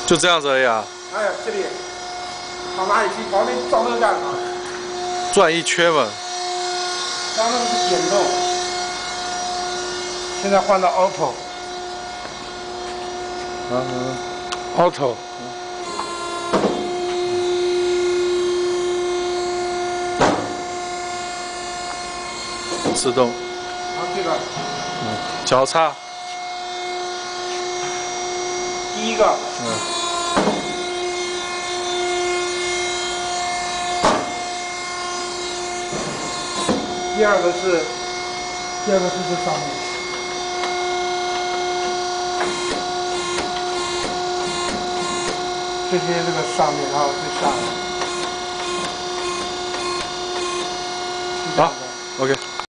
就这样子而已啊。 哎呀，这里跑哪里去？跑那撞那个干嘛？ 转一圈嘛。 刚刚是减动，现在换到 auto。auto。 自动。 好，这个。 交叉。 第一个。第二个是这上面，这个上面，然后这下面。 好 ，OK。